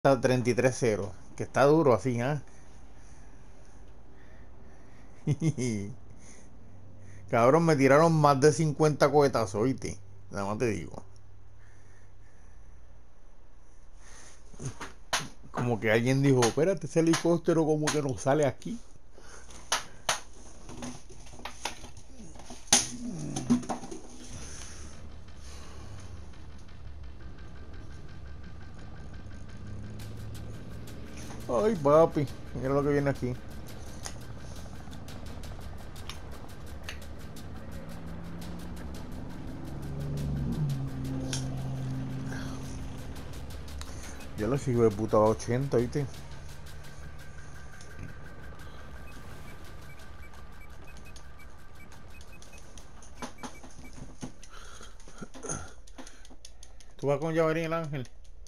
Está 33-0, que está duro así, ¿ah? Cabrón, me tiraron más de 50 cohetazos, oíste. Nada más te digo. Como que alguien dijo, espérate, ese helicóptero como que no sale aquí. Ay, papi, mira lo que viene aquí. Yo lo sigo de puta a 80, ¿viste? ¿Tú vas con Llaverín el Ángel?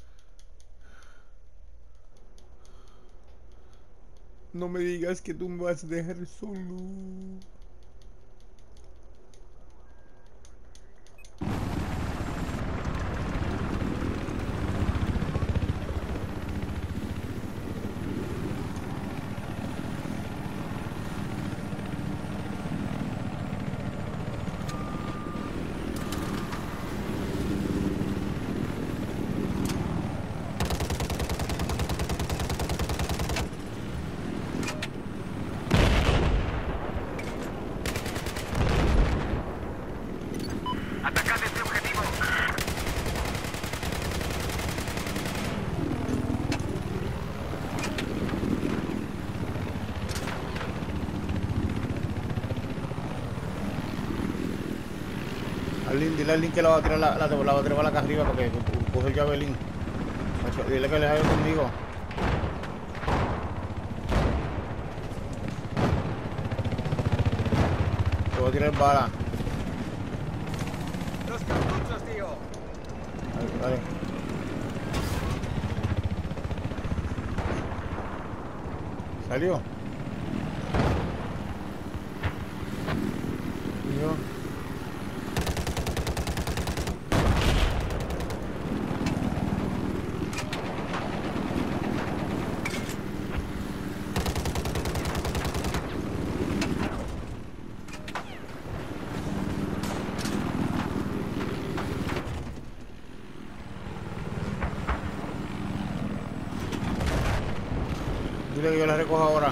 No me digas que tú me vas a dejar solo. Atacad este objetivo. Dile al Lin que la va a tirar la va a tirar para acá arriba porque coge el Javelin. Dile que le haga conmigo. Te voy a tirar bala. Los cartuchos, tío. Dale. ¿Salió? ¿Y yo? Dile que yo la recojo ahora.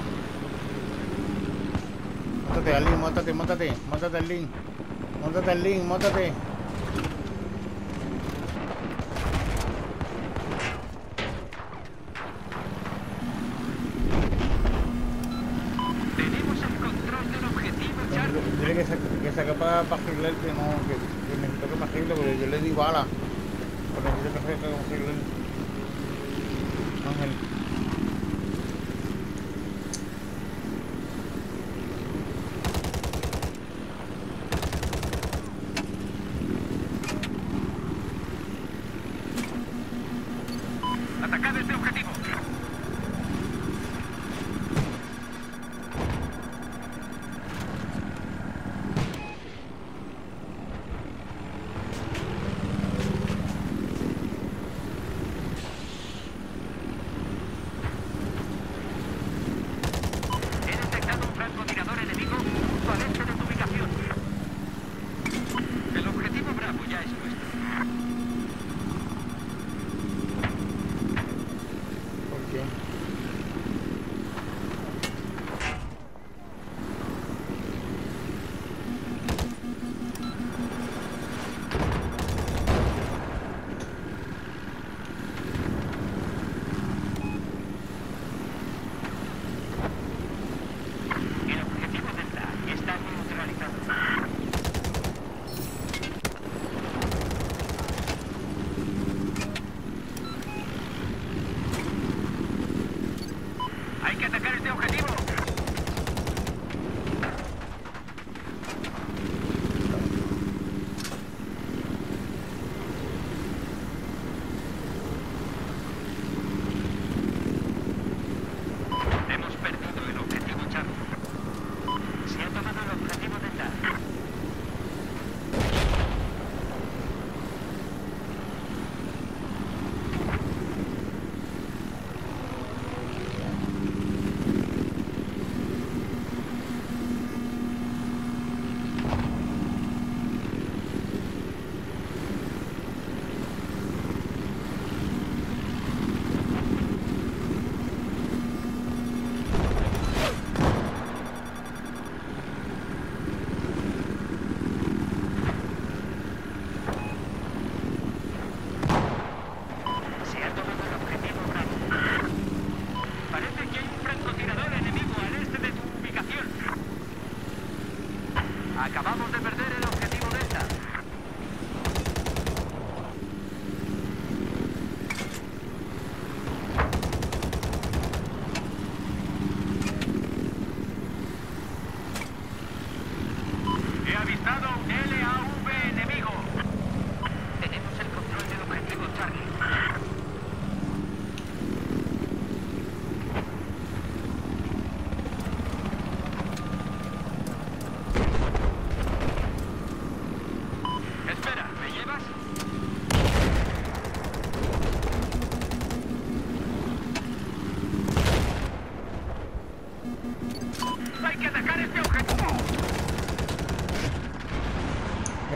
Móntate, Arlene, móntate. Móntate, Arlene. Móntate, Arlene, móntate. Tenemos el control del objetivo, Charlie. Dile que saque para arreglar, que no, que necesito que me arregle porque yo le di bala. Pero necesito que arregle. Ángel. Atacad este objetivo.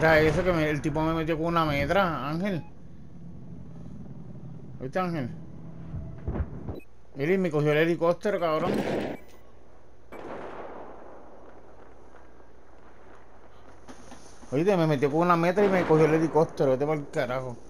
Mira eso que el tipo me metió con una metra, Ángel. ¿Viste, Ángel? Mira, y me cogió el helicóptero, cabrón. Oíste, me metió con una metra y me cogió el helicóptero. Vete para el carajo.